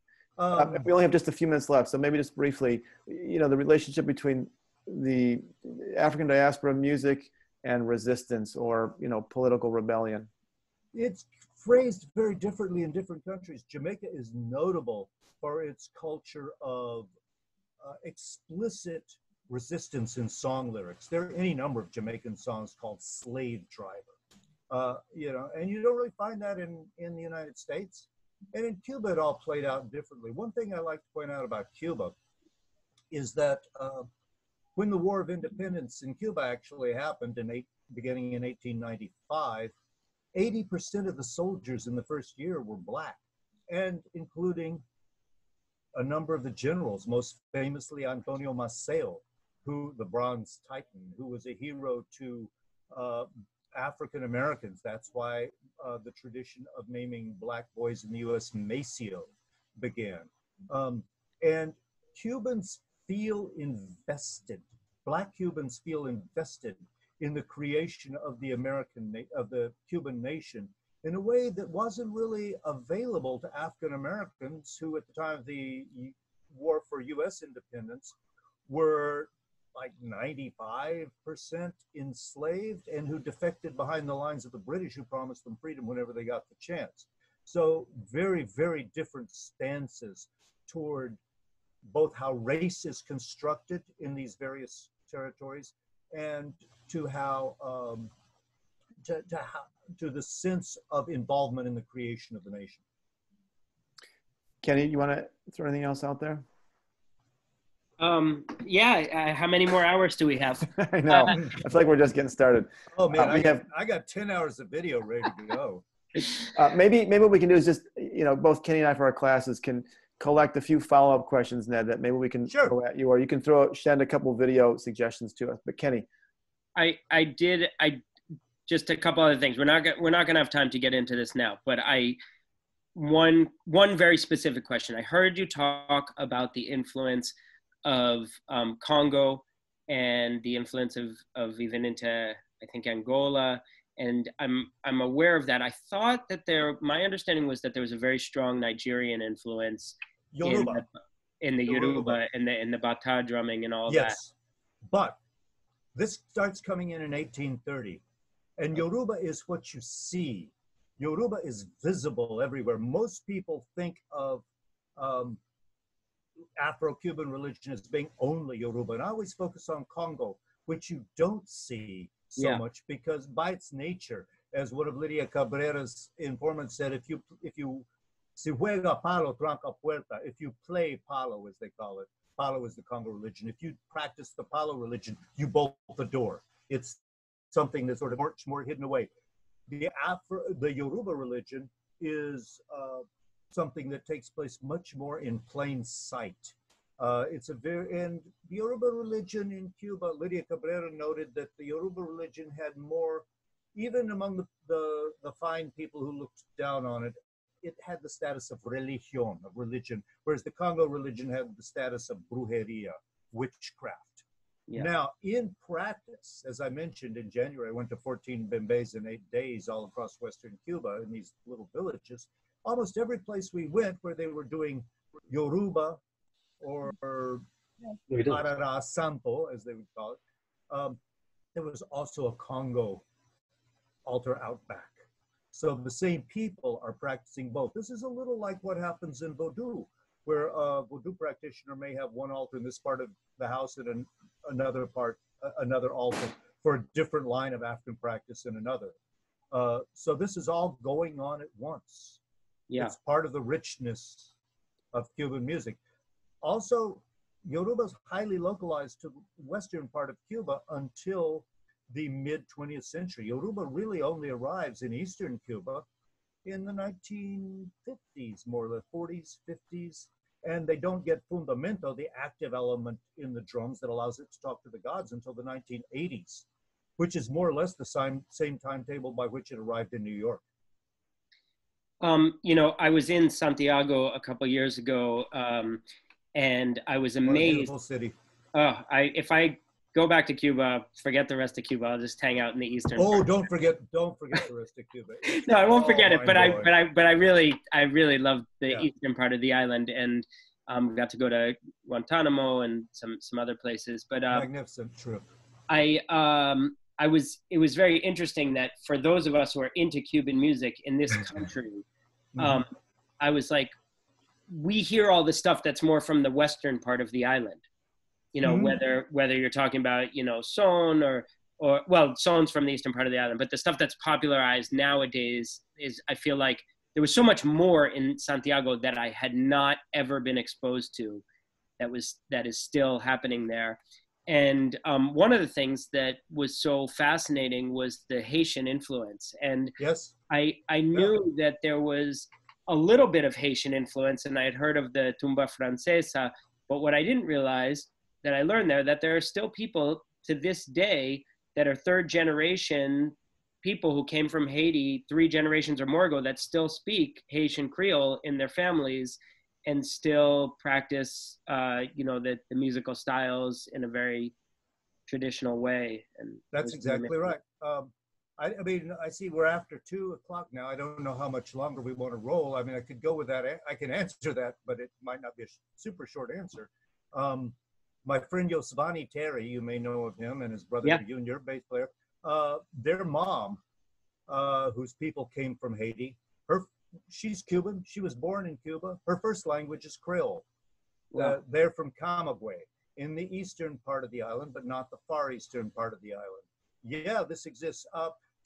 We only have just a few minutes left, so maybe just briefly, the relationship between the African diaspora music and resistance or, political rebellion. It's phrased very differently in different countries. Jamaica is notable for its culture of explicit resistance in song lyrics. There are any number of Jamaican songs called Slave Driver, and you don't really find that in the United States. And in Cuba, it all played out differently. One thing I like to point out about Cuba is that when the War of Independence in Cuba actually happened beginning in 1895, 80% of the soldiers in the first year were Black, and including a number of the generals, most famously Antonio Maceo, the Bronze Titan, who was a hero to African Americans. That's why the tradition of naming Black boys in the U.S. Maceo began. And Cubans feel invested. Black Cubans feel invested in the creation of the Cuban nation in a way that wasn't really available to African Americans, who at the time of the war for U.S. independence were like 95% enslaved and who defected behind the lines of the British, who promised them freedom whenever they got the chance. So very, very different stances toward both how race is constructed in these various territories and to how to the sense of involvement in the creation of the nation. Kenny, you want to throw anything else out there? Yeah. How many more hours do we have? I know. I feel like we're just getting started. Oh man, we I got 10 hours of video ready to go. Maybe what we can do is just, both Kenny and I for our classes can collect a few follow-up questions, Ned, that maybe we can throw at you, or you can send a couple video suggestions to us. But Kenny. I just a couple other things. We're not gonna have time to get into this now, but one very specific question. I heard you talk about the influence of Congo and the influence of even into, I think, Angola. And I'm aware of that. I thought that my understanding was that there was a very strong Nigerian influence Yoruba. in the Yoruba, in the Bata drumming and all that. Yes, but this starts coming in 1830. And Yoruba is what you see. Yoruba is visible everywhere. Most people think of Afro-Cuban religion as being only Yoruba. And I always focus on Congo, which you don't see so much, because by its nature, as one of Lydia Cabrera's informants said, if you si juega palo, tranca puerta, if you play palo, as they call it, palo is the Congo religion. If you practice the palo religion, you bolt the door. It's something that's sort of much more hidden away. The Yoruba religion is something that takes place much more in plain sight. And the Yoruba religion in Cuba, Lydia Cabrera noted that the Yoruba religion had more, even among the fine people who looked down on it, it had the status of religion, of religion, whereas the Congo religion had the status of brujeria, witchcraft. Yeah. Now, in practice, as I mentioned in January, I went to 14 bembes in 8 days all across Western Cuba in these little villages. Almost every place we went where they were doing Yoruba or Parara Santo, as they would call it, there was also a Congo altar out back. So the same people are practicing both. This is a little like what happens in Vodou, where a Vodou practitioner may have one altar in this part of the house and another altar for a different line of African practice in another. So this is all going on at once. Yeah. It's part of the richness of Cuban music. Also, Yoruba is highly localized to the western part of Cuba until the mid-20th century. Yoruba really only arrives in eastern Cuba in the 1950s, more or less 40s, 50s, and they don't get fundamento, the active element in the drums that allows it to talk to the gods, until the 1980s, which is more or less the same timetable by which it arrived in New York. I was in Santiago a couple years ago, and I was amazed. What a beautiful city. If I go back to Cuba, forget the rest of Cuba. I'll just hang out in the eastern. Oh, don't forget the rest of Cuba. No, I won't forget it. But I really loved the eastern part of the island, and got to go to Guantanamo and some other places. But magnificent trip. It was very interesting that for those of us who are into Cuban music in this country, I was like, we hear all the stuff that's more from the western part of the island. Whether you're talking about, son or well, son's from the eastern part of the island, but the stuff that's popularized nowadays is, I feel like there was so much more in Santiago that I had not ever been exposed to that is still happening there. And one of the things that was so fascinating was the Haitian influence. And yes, I knew that there was a little bit of Haitian influence, and I had heard of the tumba francesa, but what I didn't realize that I learned that there are still people to this day that are third generation people who came from Haiti 3 generations or more ago that still speak Haitian Creole in their families and still practice, the musical styles in a very traditional way. And that's exactly right. I mean, I see we're after 2:00 now. I don't know how much longer we want to roll. I mean, I could go with that. I can answer that, but it might not be a super short answer. My friend Yosvani Terry, you may know of him, and his brother Junior, bass player. Their mom, whose people came from Haiti, she's Cuban. She was born in Cuba. Her first language is Creole. Wow. They're from Camagüey in the eastern part of the island, but not the far eastern part of the island. Yeah, this exists.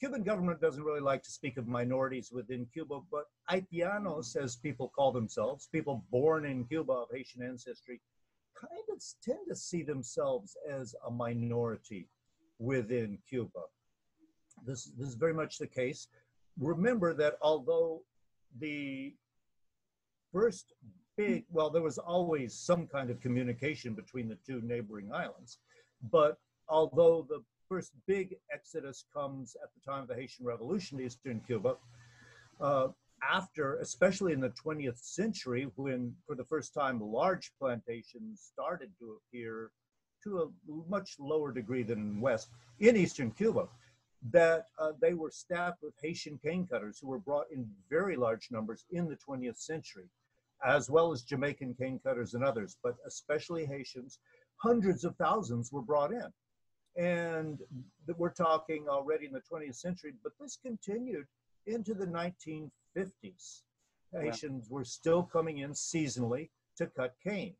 Cuban government doesn't really like to speak of minorities within Cuba, but Haitianos, as people call themselves, people born in Cuba of Haitian ancestry, kind of tend to see themselves as a minority within Cuba. This is very much the case. Remember that although the first big, well, there was always some kind of communication between the two neighboring islands, but although the first big exodus comes at the time of the Haitian Revolution to Eastern Cuba, after, especially in the 20th century, when for the first time large plantations started to appear to a much lower degree than in West, in Eastern Cuba, that they were staffed with Haitian cane cutters who were brought in very large numbers in the 20th century, as well as Jamaican cane cutters and others, but especially Haitians. Hundreds of thousands were brought in. And we're talking already in the 20th century, but this continued into the 1950s. Haitians were still coming in seasonally to cut cane.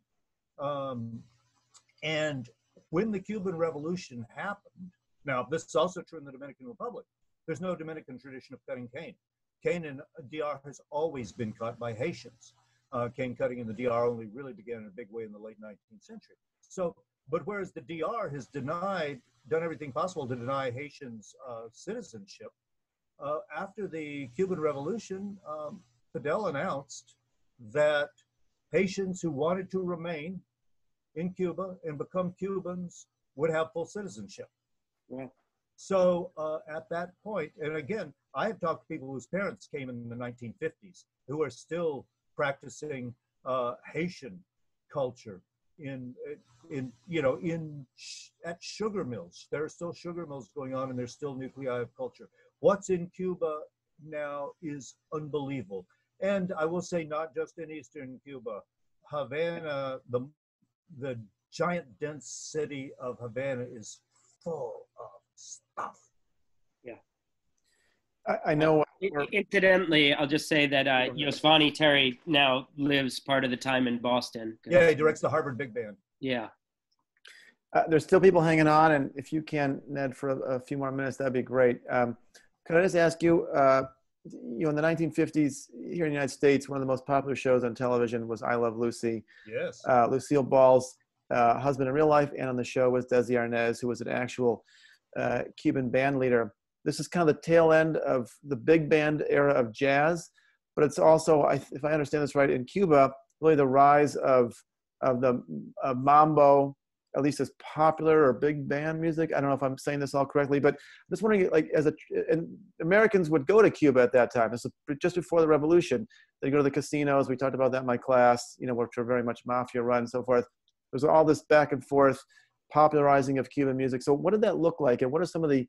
And when the Cuban Revolution happened, now this is also true in the Dominican Republic, there's no Dominican tradition of cutting cane. Cane in DR has always been cut by Haitians. Cane cutting in the DR only really began in a big way in the late 19th century. So, but whereas the DR has done everything possible to deny Haitians citizenship, after the Cuban Revolution, Fidel announced that Haitians who wanted to remain in Cuba and become Cubans would have full citizenship. Yeah. So at that point, and again, I have talked to people whose parents came in the 1950s who are still practicing Haitian culture at sugar mills. There are still sugar mills going on, and there's still nuclei of culture. What's in Cuba now is unbelievable. And I will say, not just in Eastern Cuba, Havana, the giant dense city of Havana is full of stuff. Yeah. I know. Incidentally, I'll just say that Yosvani Terry now lives part of the time in Boston. Yeah, he directs the Harvard Big Band. Yeah. There's still people hanging on, and if you can, Ned, for a few more minutes, that'd be great. Could I just ask you, in the 1950s here in the United States, one of the most popular shows on television was I Love Lucy. Yes. Lucille Ball's husband in real life and on the show was Desi Arnaz, who was an actual Cuban band leader. This is kind of the tail end of the big band era of jazz, but it's also, if I understand this right, in Cuba, really the rise of the mambo, at least as popular or big band music. I don't know if I'm saying this all correctly, but I'm just wondering, like, and Americans would go to Cuba at that time. This was just before the revolution. They'd go to the casinos. We talked about that in my class, which were very much mafia run and so forth. There's all this back and forth popularizing of Cuban music. So what did that look like? And what are some of the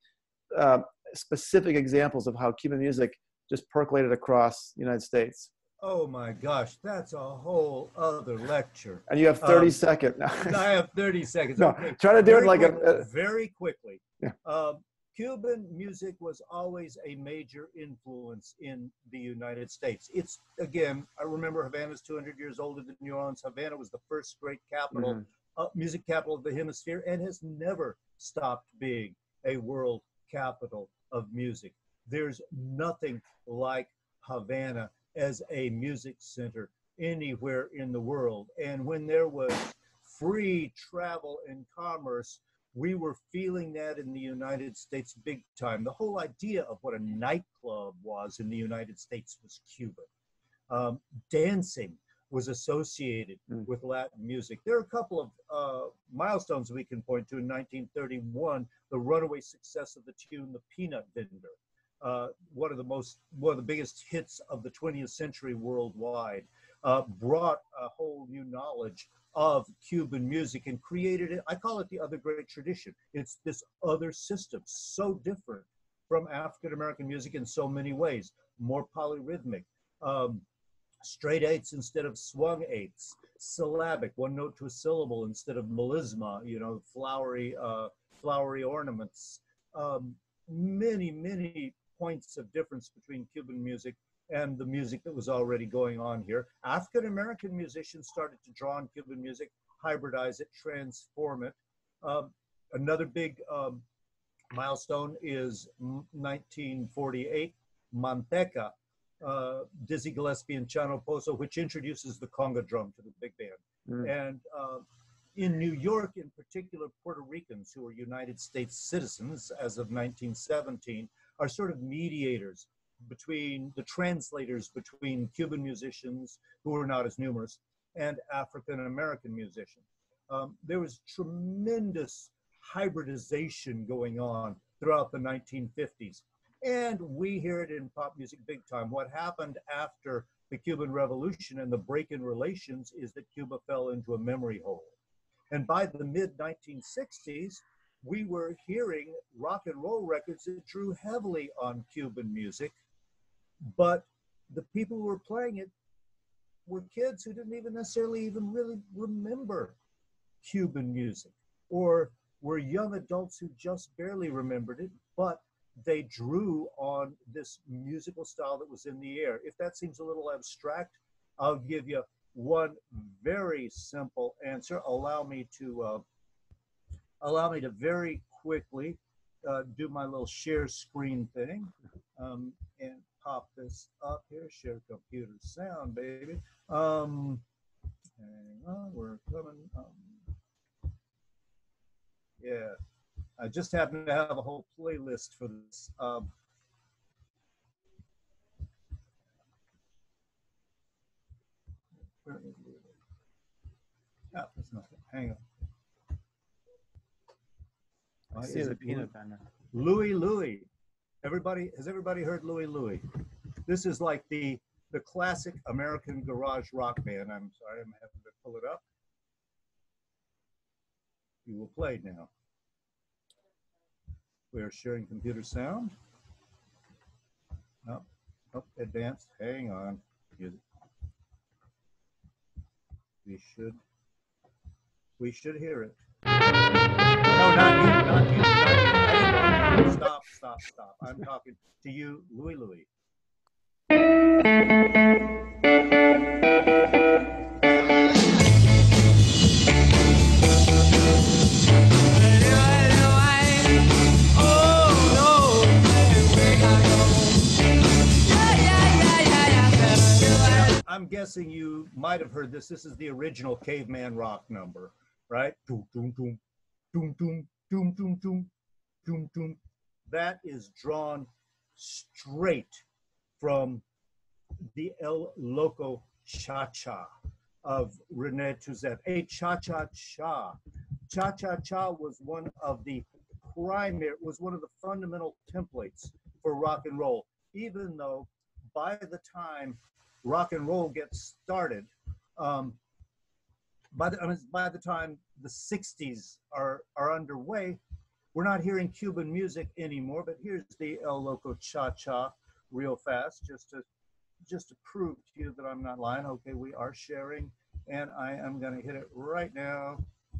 specific examples of how Cuban music just percolated across the United States? Oh my gosh, that's a whole other lecture. And you have 30 seconds now. I have 30 seconds. No, okay. Try to do it like very quickly. Yeah. Cuban music was always a major influence in the United States. It's, again, I remember Havana's 200 years older than New Orleans. Havana was the first great capital, music capital of the hemisphere, and has never stopped being a world capital of music. There's nothing like Havana as a music center anywhere in the world. And when there was free travel and commerce, we were feeling that in the United States big time. The whole idea of what a nightclub was in the United States was Cuban. Dancing was associated with Latin music. There are a couple of milestones we can point to. In 1931, the runaway success of the tune "The Peanut Vendor," one of the biggest hits of the 20th century worldwide, brought a whole new knowledge of Cuban music and created it. I call it the other great tradition. It's this other system, so different from African American music in so many ways. More polyrhythmic, straight eights instead of swung eights, syllabic, one note to a syllable instead of melisma, flowery ornaments. Many points of difference between Cuban music and the music that was already going on here. African American musicians started to draw on Cuban music, hybridize it, transform it. Another big milestone is 1948, Manteca, Dizzy Gillespie and Chano Pozo, which introduces the conga drum to the big band. And in New York, in particular, Puerto Ricans who are United States citizens as of 1917 are sort of mediators between the translators between Cuban musicians, who are not as numerous, and African American musicians. There was tremendous hybridization going on throughout the 1950s. And we hear it in pop music big time. What happened after the Cuban Revolution and the break in relations is that Cuba fell into a memory hole. And by the mid 1960s, we were hearing rock and roll records that drew heavily on Cuban music, but the people who were playing it were kids who didn't even necessarily even really remember Cuban music, or were young adults who just barely remembered it, but they drew on this musical style that was in the air. If that seems a little abstract, I'll give you one very simple answer. Allow me to very quickly do my little share screen thing and pop this up here. Share computer sound, baby. Hang on, we're coming. Yeah, I just happen to have a whole playlist for this. Where is it? Ah, that's nothing. Hang on. I see the peanut banner. Louie Louie. Has everybody heard Louie Louie? This is like the classic American garage rock band. I'm sorry, I'm having to pull it up. You will play now. We are sharing computer sound. Oh, advanced. Hang on. We should hear it. No, not you, not you, not you. Stop. I'm talking to you, Louie Louie. I'm guessing you might have heard this. This is the original Caveman Rock number, right? Doom, doom, doom, doom, doom, doom, doom, doom, doom, doom. That is drawn straight from the El Loco Cha-Cha of Rene Touzet. A cha-cha-cha. Cha-cha-cha was one of the fundamental templates for rock and roll, even though by the time rock and roll gets started, by the time the 60s are underway, we're not hearing Cuban music anymore. But here's the El Loco Cha-Cha real fast, just to prove to you that I'm not lying. Okay, we are sharing, and I am going to hit it right now.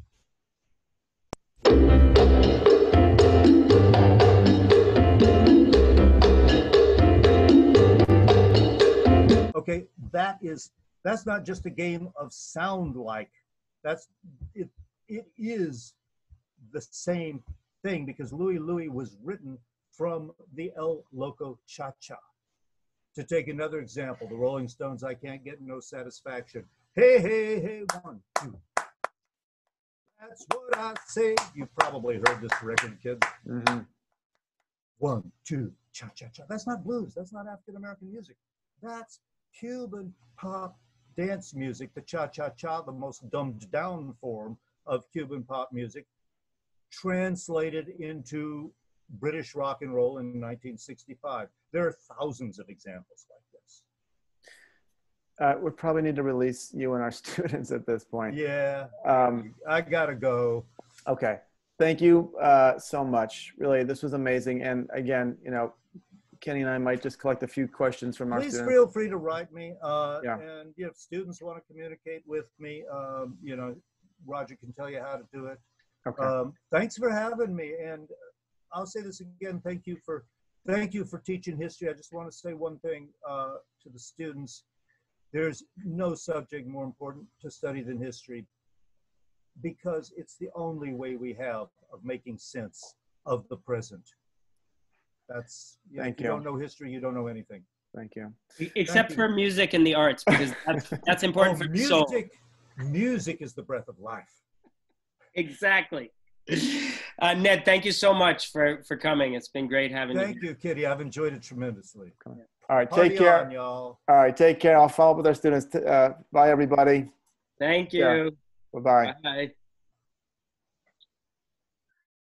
Okay, that's not just a game of sound like. It is the same thing, because Louie Louie was written from the El Loco Cha-Cha. To take another example, the Rolling Stones, I Can't Get No Satisfaction. Hey, hey, hey, 1, 2. That's what I say. You probably heard this record, kids. Mm-hmm. 1, 2, cha-cha-cha. That's not blues. That's not African-American music. That's Cuban pop dance music, the cha-cha-cha, the most dumbed down form of Cuban pop music, translated into British rock and roll in 1965. There are thousands of examples like this. We probably need to release you and our students at this point. Yeah, I gotta go. Okay, thank you so much. Really, this was amazing. And again, Kenny and I might just collect a few questions from our students. Please feel free to write me. And if students want to communicate with me, Roger can tell you how to do it. Okay. Thanks for having me. And I'll say this again, thank you for teaching history. I just want to say one thing to the students. There's no subject more important to study than history, because it's the only way we have of making sense of the present. That's, Thank if you you. don't know history, you don't know anything. Thank you. Except you. for music and the arts, because that's important for the soul. Music is the breath of life. Exactly. Ned, thank you so much for coming. It's been great having you. Thank you, Kitty. I've enjoyed it tremendously. All right, Party take care. on, y'all. All right, take care. I'll follow up with our students. Bye, everybody. Thank Yeah. you. Bye-bye. Bye.